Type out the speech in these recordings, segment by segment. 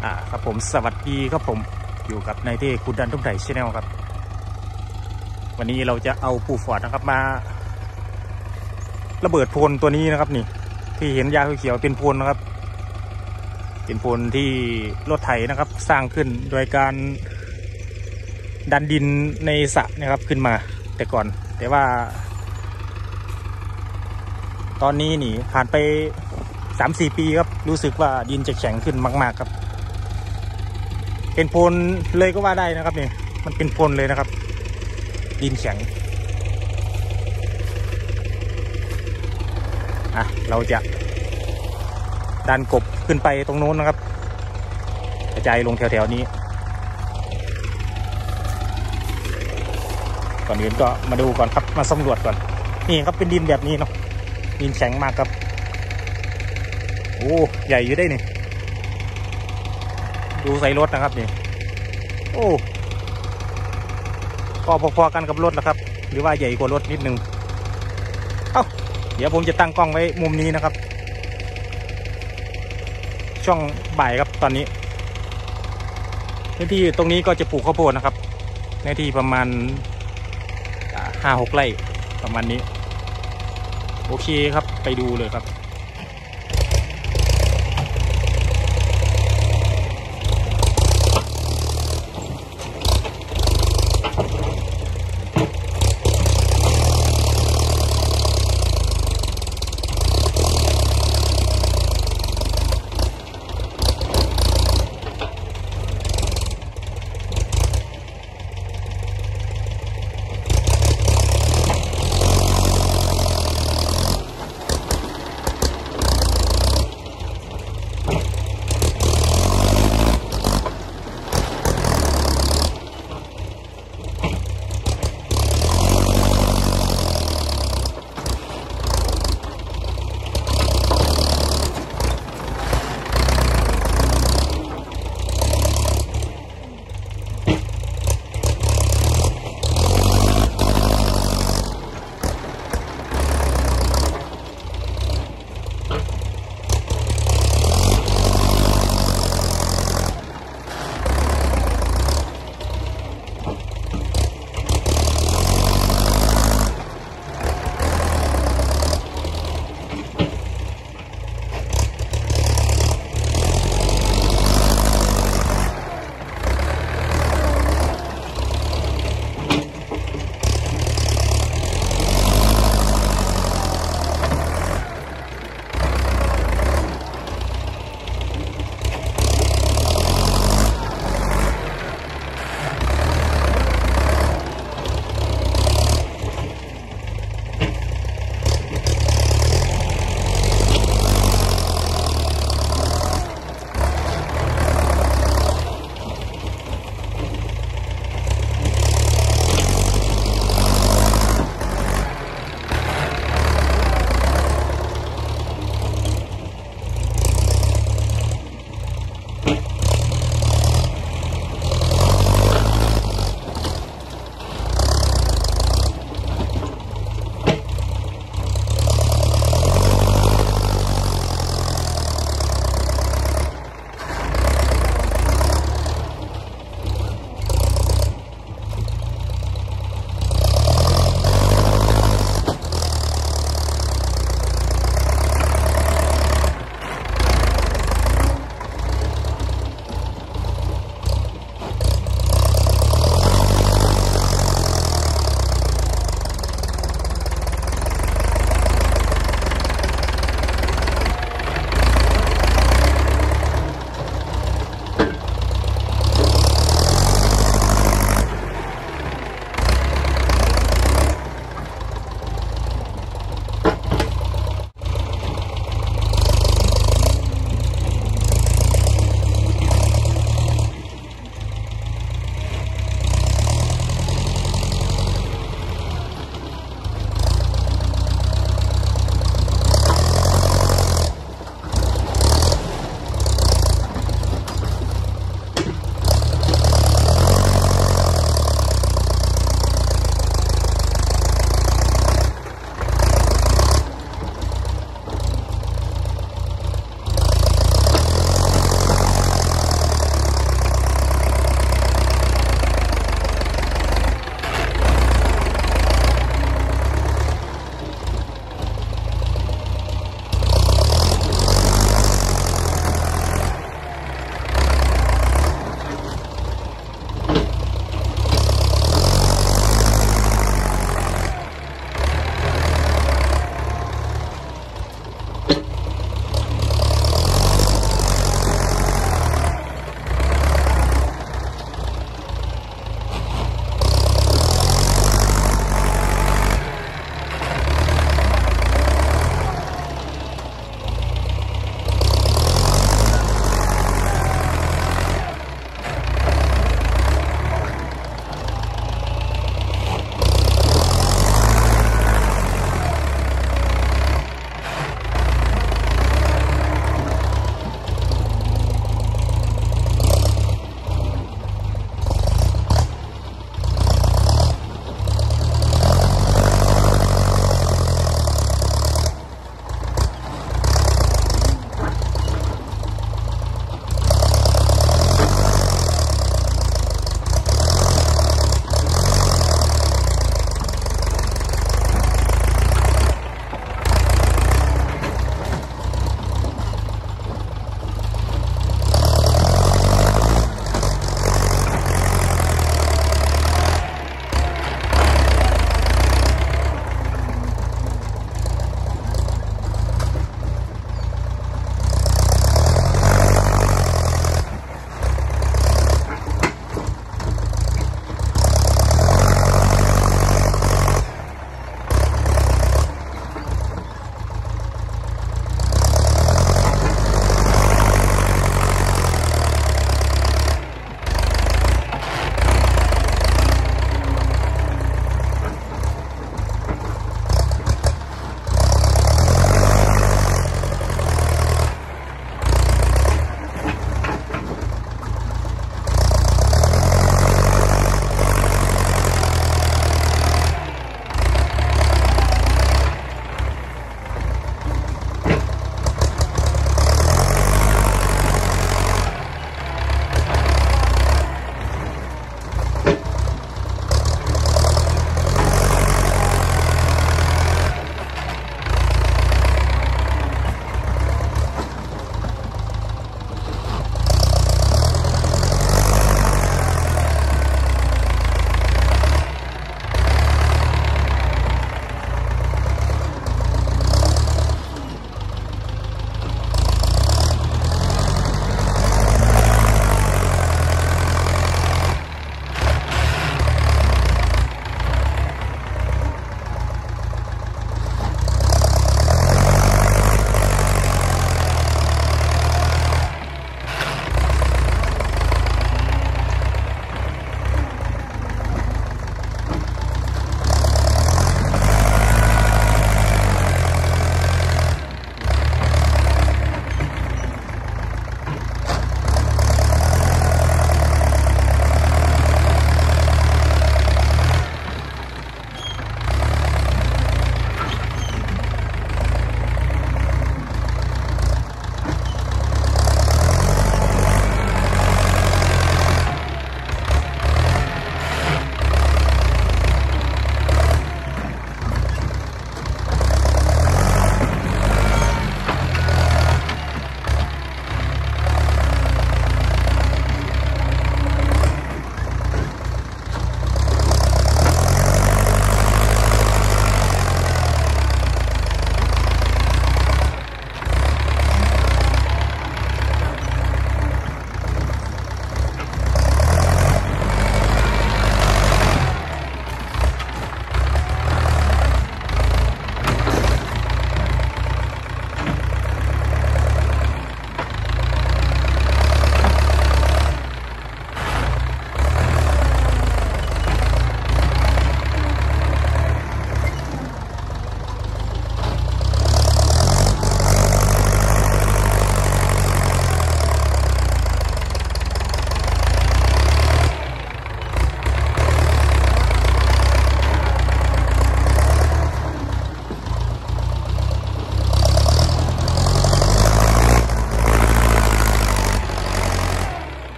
ครับผมสวัสดีครับผมอยู่กับนายเท่คุณดันทุ่มไถชาแนลครับวันนี้เราจะเอาปูฟอร์ดนะครับมาระเบิดโพลตัวนี้นะครับนี่ที่เห็นยาเขียวเป็นโพลนะครับเป็นโพลที่รถไถนะครับสร้างขึ้นโดยการดันดินในสระนะครับขึ้นมาแต่ก่อนแต่ว่าตอนนี้นี่ผ่านไป 3-4 ปีครับรู้สึกว่าดินจะแข็งขึ้นมากๆครับเป็นโพลเลยก็ว่าได้นะครับนี่มันเป็นโพลเลยนะครับดินแข็งเราจะดันกบขึ้นไปตรงโน้นนะครับกระจายลงแถวๆนี้ก่อนอื่นก็มาดูก่อนครับมาสำรวจก่อนนี่ครับเป็นดินแบบนี้เนาะดินแข็งมากครับโอ้ใหญ่อยู่ได้นี่ดูใส่รถนะครับนี่โอ้ก็พอๆกันกับรถนะครับหรือว่าใหญ่กว่ารถนิดนึงเดี๋ยวผมจะตั้งกล้องไว้มุมนี้นะครับช่วงบ่ายครับตอนนี้พื้นที่ตรงนี้ก็จะปลูกข้าวโพดนะครับในที่ประมาณ5-6 ไร่ประมาณนี้โอเคครับไปดูเลยครับ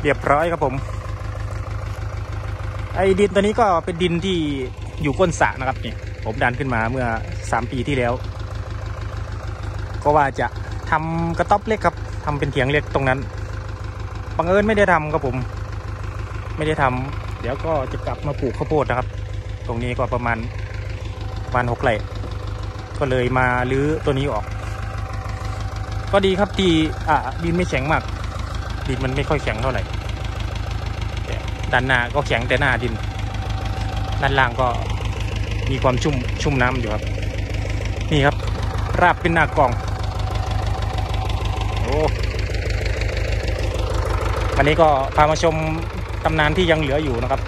เรียบร้อยครับผมไอ้ดินตัวนี้ก็เป็นดินที่อยู่ก้นสระนะครับนี่ผมดันขึ้นมาเมื่อ3 ปีที่แล้วก็ว่าจะทำกระต๊อบเล็กครับทำเป็นเถียงเล็กตรงนั้นบังเอิญไม่ได้ทำครับผมไม่ได้ทำเดี๋ยวก็จะกลับมาปลูกข้าวโพดนะครับตรงนี้ก็ประมาณ6 ไร่ก็เลยมาลื้อตัวนี้ออกก็ดีครับที่ดินไม่แข็งมากดินมันไม่ค่อยแข็งเท่าไหร่ด้านหน้าก็แข็งแต่หน้าดินด้านล่างก็มีความชุ่มน้ำอยู่ครับนี่ครับราบเป็นหน้ากล่องโอ้วันนี้ก็พามาชมตำนานที่ยังเหลืออยู่นะครับ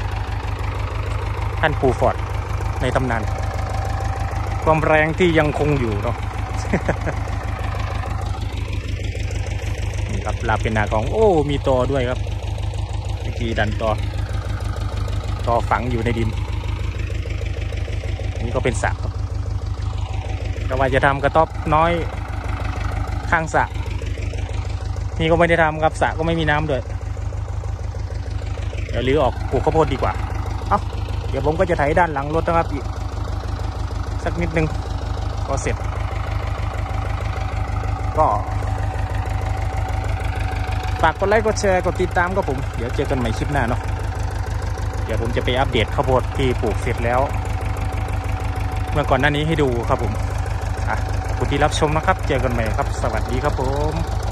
ท่านปู่ฟอร์ดในตำนานความแรงที่ยังคงอยู่เนาะ นี่ครับราบเป็นหน้ากล่องโอ้มีตอด้วยครับเมื่อกี้ดันตอฝังอยู่ในดินนี่ก็เป็นสระครับแต่ว่าจะทำกระต๊อบน้อยข้างสระนี่ก็ไม่ได้ทำครับสระก็ไม่มีน้ำด้วยเดี๋ยวลื้อออกปลูกข้าวโพดดีกว่าเดี๋ยวผมก็จะไถด้านหลังรถนะครับอีกสักนิดนึงก็เสร็จก็ฝากกดไลค์กดแชร์กดติดตามก็ผมเดี๋ยวเจอกันใหม่คลิปหน้าเนาะเดี๋ยวผมจะไปอัปเดตข้าวโพดที่ปลูกเสร็จแล้วเมื่อก่อนหน้านี้ให้ดูครับผมขอบคุณที่รับชมนะครับเจอกันใหม่ครับสวัสดีครับผม